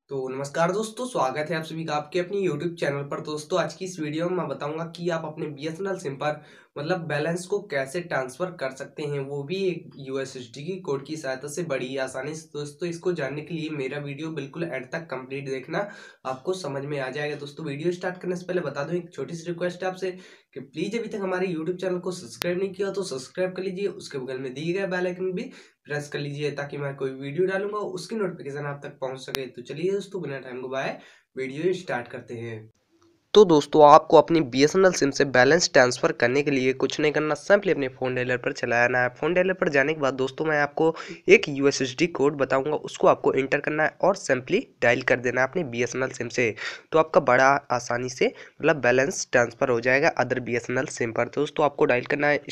तो नमस्कार दोस्तों, स्वागत है आप सभी का आपके अपनी यूट्यूब चैनल पर। दोस्तों आज की इस वीडियो में मैं बताऊंगा कि आप अपने बीएसएनएल सिम पर बैलेंस को कैसे ट्रांसफर कर सकते हैं, वो भी एक यूएसएसडी की कोड की सहायता से बड़ी आसानी से। दोस्तों इसको जानने के लिए मेरा वीडियो बिल्कुल एंड तक कंप्लीट देखना, आपको समझ में आ जाएगा। दोस्तों वीडियो स्टार्ट करने से पहले बता दूं, एक छोटी सी रिक्वेस्ट है आपसे कि प्लीज अभी तक हमारे यूट्यूब चैनल को सब्सक्राइब नहीं किया तो सब्सक्राइब कर लीजिए, उसके बगल में दिए गए बेल आइकन भी प्रेस कर लीजिए ताकि मैं कोई वीडियो डालूंगा उसकी नोटिफिकेशन आप तक पहुंच सके। तो चलिए दोस्तों बिना टाइम को बाय वीडियो स्टार्ट करते हैं। तो दोस्तों आपको अपनी बीएसएनएल सिम से बैलेंस ट्रांसफर करने के लिए कुछ नहीं करना, सिंपली अपने फ़ोन डायलर पर चला आना है। फ़ोन डायलर पर जाने के बाद दोस्तों मैं आपको एक यूएसएसडी कोड बताऊंगा, उसको आपको इंटर करना है और सिंपली डायल कर देना है अपनी बीएसएनएल सिम से। तो आपका बड़ा आसानी से बैलेंस ट्रांसफ़र हो जाएगा अदर बीएसएनएल सिम पर। तो दोस्तों आपको डायल करना है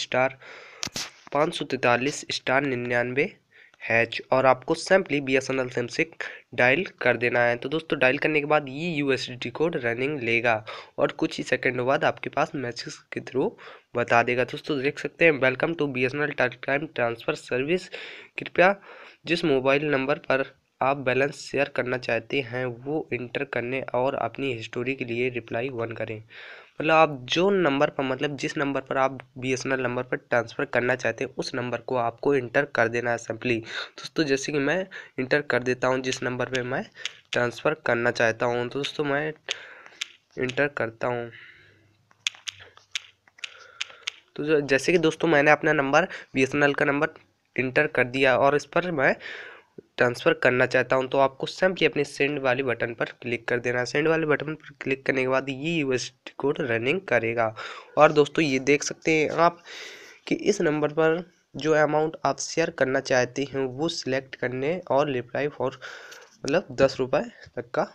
*543*99# और आपको सिंपली बीएसएनएल सिम से डायल कर देना है। तो दोस्तों डायल करने के बाद ये यूएसडी कोड रनिंग लेगा और कुछ ही सेकंडों बाद आपके पास मैसेज के थ्रू बता देगा। दोस्तों देख सकते हैं, welcome to BSNL time transfer service, कृपया जिस मोबाइल नंबर पर आप बैलेंस शेयर करना चाहते हैं वो इंटर करने और अपनी हिस्टोरी के लिए रिप्लाई 1 करें। आप जो नंबर पर जिस नंबर पर आप बीएसएनएल नंबर पर ट्रांसफ़र करना चाहते हैं उस नंबर को आपको इंटर कर देना है सिंपली। दोस्तों जैसे कि मैं इंटर कर देता हूं जिस नंबर पे मैं ट्रांसफ़र करना चाहता हूं। तो दोस्तों मैं इंटर करता हूं। तो जैसे कि दोस्तों मैंने अपना नंबर बीएसएनएल का नंबर इंटर कर दिया और इस पर मैं ट्रांसफ़र करना चाहता हूं, तो आपको सिंपली अपने सेंड वाले बटन पर क्लिक कर देना है। सेंड वाले बटन पर क्लिक करने के बाद ये यूएसडी कोड रनिंग करेगा और दोस्तों ये देख सकते हैं आप कि इस नंबर पर जो अमाउंट आप शेयर करना चाहते हैं वो सिलेक्ट करने और रिप्लाई फॉर ₹10 तक का।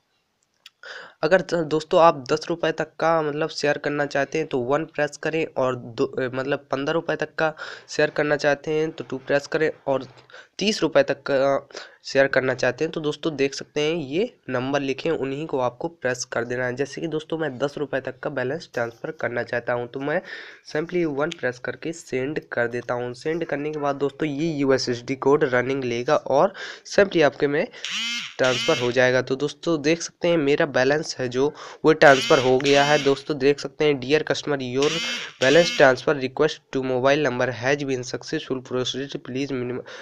अगर दोस्तों आप ₹10 तक का शेयर करना चाहते हैं तो 1 प्रेस करें और ₹15 तक का शेयर करना चाहते हैं तो 2 प्रेस करें और ₹30 तक का शेयर करना चाहते हैं तो दोस्तों देख सकते हैं ये नंबर लिखे उन्हीं को आपको प्रेस कर देना है। जैसे कि दोस्तों मैं ₹10 तक का बैलेंस ट्रांसफ़र करना चाहता हूं तो मैं सिंपली 1 प्रेस करके सेंड कर देता हूं। सेंड करने के बाद दोस्तों ये यूएसएसडी कोड रनिंग लेगा और सिंपली आपके में ट्रांसफ़र हो जाएगा। तो दोस्तों देख सकते हैं मेरा बैलेंस है जो वो ट्रांसफ़र हो गया है। दोस्तों देख सकते हैं, dear customer your balance transfer request to mobile number has been successful proceed, please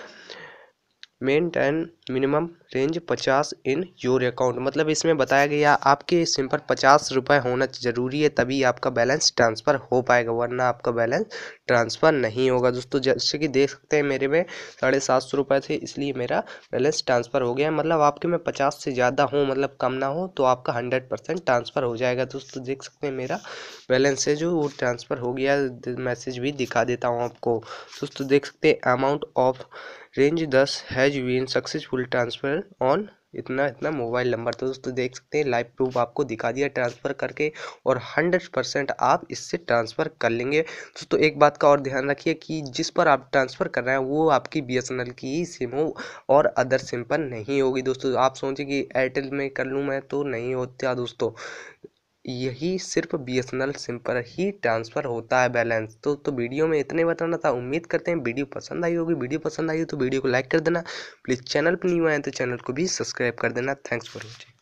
maintain minimum range 50 in your account. इसमें बताया गया आपके सिम पर ₹50 होना ज़रूरी है तभी आपका बैलेंस ट्रांसफ़र हो पाएगा, वरना आपका बैलेंस ट्रांसफ़र नहीं होगा। दोस्तों जैसे कि देख सकते हैं मेरे में ₹750 थे, इसलिए मेरा बैलेंस ट्रांसफ़र हो गया है। आपके में 50 से ज़्यादा हो कम ना हो तो आपका 100% ट्रांसफ़र हो जाएगा। दोस्तों देख सकते हैं मेरा बैलेंस है जो वो ट्रांसफ़र हो गया, मैसेज भी दिखा देता हूँ आपको। दोस्तों देख सकते हैं amount of range 10 has been successful transfer on इतना मोबाइल नंबर। तो दोस्तों देख सकते हैं लाइव प्रूफ आपको दिखा दिया ट्रांसफ़र करके और 100% आप इससे ट्रांसफ़र कर लेंगे। दोस्तों एक बात का और ध्यान रखिए कि जिस पर आप ट्रांसफ़र कर रहे हैं वो आपकी बीएसएनएल की ही सिम हो और अदर सिम पर नहीं होगी। दोस्तों आप सोचें कि एयरटेल में कर लूँ मैं तो नहीं होता दोस्तों, यही सिर्फ बीएसएनएल सिम पर ही ट्रांसफ़र होता है बैलेंस। तो वीडियो में इतने बताना था। उम्मीद करते हैं वीडियो पसंद आई होगी। वीडियो पसंद आई हो तो वीडियो को लाइक कर देना, प्लीज़ चैनल पर न्यू आए तो चैनल को भी सब्सक्राइब कर देना। Thanks for watching.